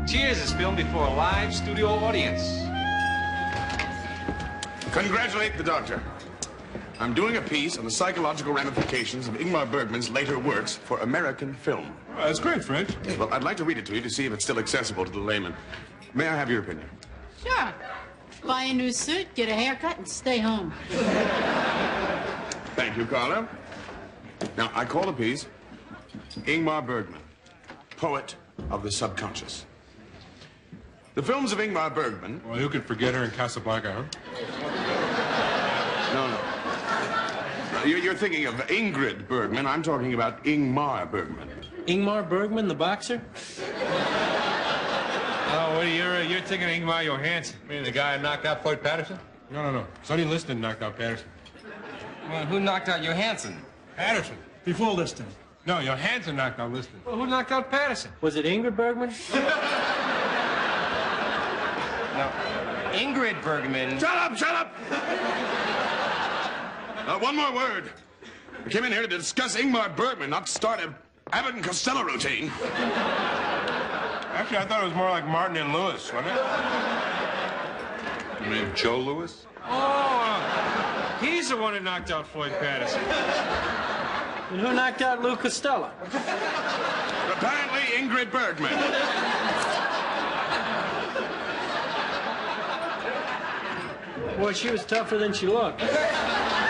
Cheers is filmed before a live studio audience. Congratulate the doctor. I'm doing a piece on the psychological ramifications of Ingmar Bergman's later works for American film. That's great, French. Well, I'd like to read it to you to see if it's still accessible to the layman. May I have your opinion? Sure. Buy a new suit, get a haircut, and stay home. Thank you, Carla. Now, I call the piece Ingmar Bergman, Poet of the Subconscious. The films of Ingmar Bergman... Well, you could forget her in Casablanca, huh? No. You're thinking of Ingrid Bergman. I'm talking about Ingmar Bergman. Ingmar Bergman, the boxer? Oh, what you're thinking of Ingmar Johansson. You mean the guy who knocked out Floyd Patterson? No. Sonny Liston knocked out Patterson. Well, who knocked out Johansson? Patterson. Before Liston. No, Johansson knocked out Liston. Well, who knocked out Patterson? Was it Ingrid Bergman? No. Ingrid Bergman. Shut up! One more word. I came in here to discuss Ingmar Bergman, not start a Abbott and Costello routine. Actually, I thought it was more like Martin and Lewis, wasn't it? You mean Joe Louis? Oh, he's the one who knocked out Floyd Patterson. And who knocked out Lou Costello? Apparently, Ingrid Bergman. Boy, she was tougher than she looked.